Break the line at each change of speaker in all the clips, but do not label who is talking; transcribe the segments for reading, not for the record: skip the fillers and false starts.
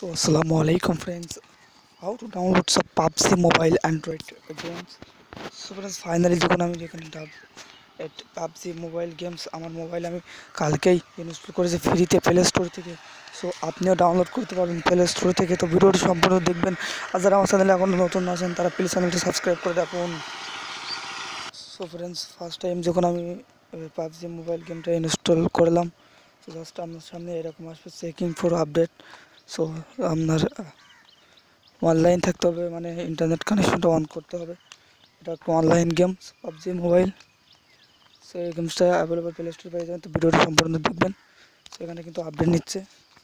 So Assalamualaikum friends, how to download some PUBG mobile Android games. So friends finally যখন আমি এখানে PUBG mobile games আমার mobile আমি কালকেই ইনস্টল করেছি ফ্রিতে প্লে স্টোর থেকে। সো আপনিও ডাউনলোড করতে পারবেন প্লে স্টোর থেকে। তো ভিডিওটি সম্পূর্ণ দেখবেন, আর যারা আমার চ্যানেলে এখনো নতুন আছেন তারা প্লিজ চ্যানেলটি সাবস্ক্রাইব করে রাখুন। সো ফ্রেন্ডস ফার্স্ট টাইম যখন আমি PUBG মোবাইল গেমটা ইনস্টল করলাম, তো জাস্ট আপনার সামনে এরকম আসবে চেকিং ফর আপডেট। সো আপনার অনলাইন থাকতে হবে, মানে ইন্টারনেট কানেকশনটা অন করতে হবে। এটা একটা online games PUBG mobile. So এই গেমসটা অ্যাভেলেবল প্লে স্টোর পেয়ে যাবেন। তো ভিডিওটি সম্পূর্ণ দেখবেন। সো এখানে কিন্তু আপডেট নিচ্ছে।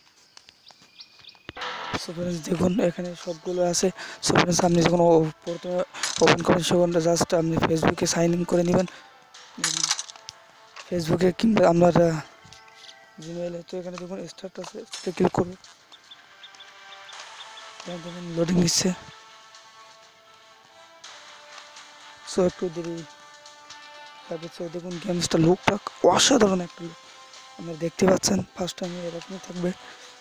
সো ফ্রেন্ডস দেখুন এখানে সবগুলো আছে। সো ফ্রেন্ডস আপনি যখন প্রথমে ওপেন করেন সেখানে জাস্ট আপনি ফেসবুকে সাইন ইন করে নেবেন, ফেসবুকে কিংবা আপনার জিমেইলে। তো এখানে দেখুন স্টার্ট আছে, ক্লিক করুন। এখানে দেখুন লোডিং নিচ্ছে, সো একটু দেরি লাগবে। সো দেখুন গেমসটা লুকটা অসাধারণ একটা লুক আপনারা দেখতে পাচ্ছেন। ফার্স্ট টাইম এরকমই থাকবে।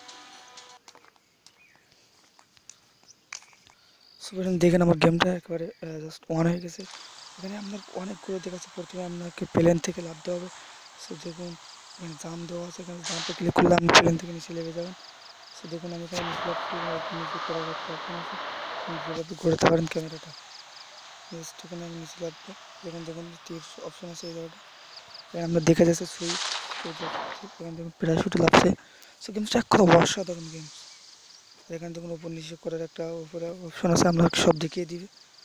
সো দেখেন আমার গেমটা একেবারে জাস্ট অন হয়ে গেছে। এখানে আপনার অনেকগুলো দেখাচ্ছে। প্রথমে আপনাকে প্লেন থেকে নামতে হবে। সো দেখুন এখানে জাম্প দেওয়া আছে, এখানে জাম্পে ক্লিক করলে আপনি প্লেন থেকে নিচে লেগে যাবেন। সো দেখুন আমি এখানে নিচে করার একটা অপশন আছে, যেভাবে ঘোরাতে পারেন ক্যামেরাটা। জাস্ট এখানে আমি নিচে লাগবে, যেখানে দেখুন টিপস অপশন আছে এই জায়গাটা। এখানে আপনার দেখা যাচ্ছে সুইচ, এখানে দেখুন প্যারাশুটে লাগছে। সো গেমসটা এক কথা অসাধারণ গেমস। এখানে দেখুন উপর নিচে করার একটা উপরে অপশন আছে, আপনাকে সব দেখিয়ে দিবে।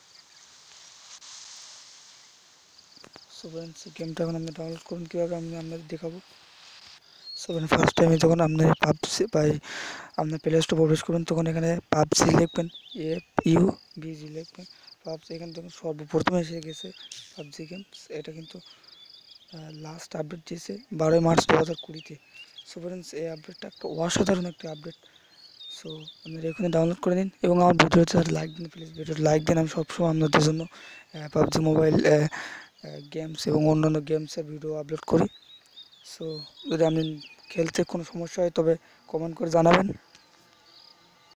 সো ফ্রেন্ডস গেমটা এখন আপনি ডাউনলোড করুন কীভাবে আমি আপনাদের দেখাবো। সো ফার্স্ট টাইমে যখন আপনি পাবজি বা আপনার প্লে স্টোর প্রবেশ করুন, তখন এখানে পাবজি লিখবেন, PUBG লিখবেন পাবজি। এখানে দেখুন সর্বপ্রথমে এসে গেছে পাবজি গেমস। এটা কিন্তু লাস্ট আপডেট দিয়েছে 12 মার্চ 2020-তে। সো ফ্রেন্ডস এই আপডেটটা একটা অসাধারণ একটা আপডেট। সো আপনারা এখানে ডাউনলোড করে নিন এবং আমার ভিডিওতে লাইক দিন, প্লিজ ভিডিওটা লাইক দিন। আমি সবসময় আপনাদের জন্য পাবজি মোবাইল গেমস এবং অন্যান্য গেমসের ভিডিও আপলোড করি। সো যদি আপনি খেলতে কোনো সমস্যা হয় তবে কমেন্ট করে জানাবেন।